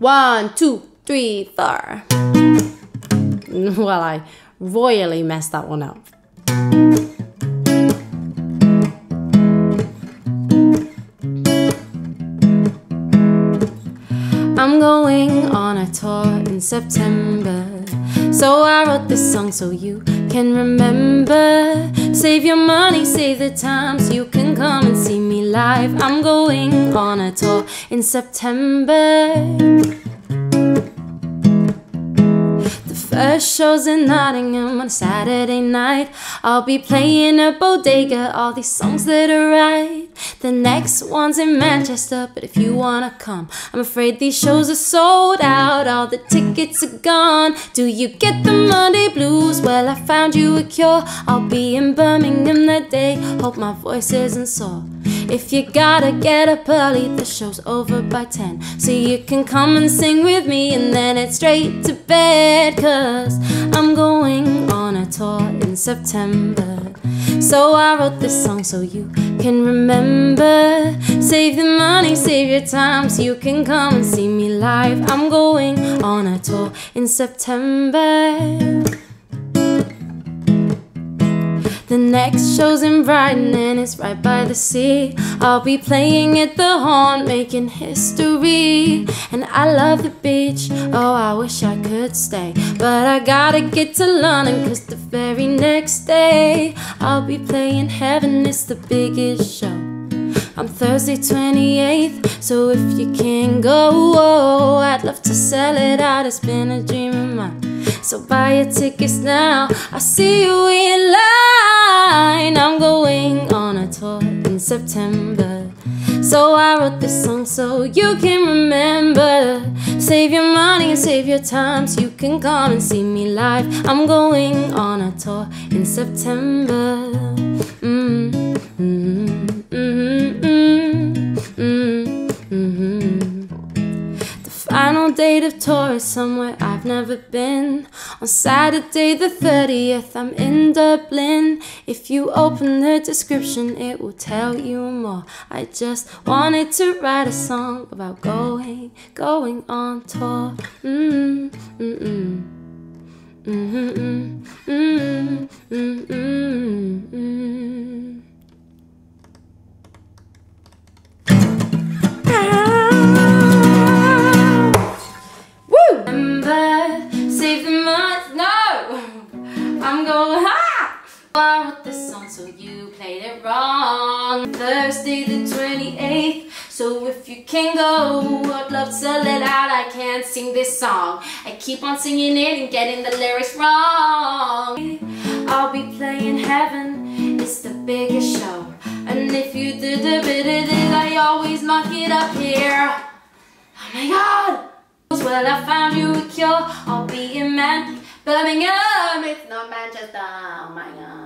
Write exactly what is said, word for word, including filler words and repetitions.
One, two, three, four. Well, I royally messed that one up. I'm going on a tour in September, so I wrote this song so you can remember. Save your money, save the time, so you can come and see me live. I'm going on a tour in September. First show's in Nottingham on a Saturday night. I'll be playing at Bodega all these songs that I write. The next one's in Manchester, but if you wanna come, I'm afraid these shows are sold out. All the tickets are gone. Do you get the Monday blues? Well, I found you a cure. I'll be in Birmingham that day. Hope my voice isn't sore. If you gotta get up early, the show's over by ten, so you can come and sing with me, and then it's straight to bed. Cause I'm going on a tour in September, so I wrote this song so you can remember. Save the money, save your time, so you can come and see me live. I'm going on a tour in September. The next show's in Brighton and it's right by the sea. I'll be playing at the Horn, making history. And I love the beach, oh I wish I could stay, but I gotta get to London, cause the very next day I'll be playing Heaven, it's the biggest show on Thursday twenty-eighth. So if you can go, oh, I'd love to sell it out, it's been a dream of mine. So buy your tickets now, I'll see you in line. I'm going on a tour in September, so I wrote this song so you can remember. Save your money and save your time, so you can come and see me live. I'm going on a tour in September. Mm-hmm, mm-hmm, mm-hmm, mm-hmm, mm-hmm. The final date of tour is somewhere I've never been. On Saturday the thirtieth, I'm in Dublin. If you open the description, it will tell you more. I just wanted to write a song about going, going on tour. Mm-hmm, mm-hmm, mm-hmm, mm-hmm, mm-hmm, mm-hmm. Save the month, no! I'm going, ha! I wrote this song so you played it wrong. Thursday the twenty-eighth, so if you can go, I'd love to sell it out. I can't sing this song, I keep on singing it and getting the lyrics wrong. I'll be playing Heaven, it's the biggest show, and if you did a bit of it, I always muck it up here. Oh my god! Well, I found you a cure. I'll be in Man Birmingham, it's not Manchester. Oh my god.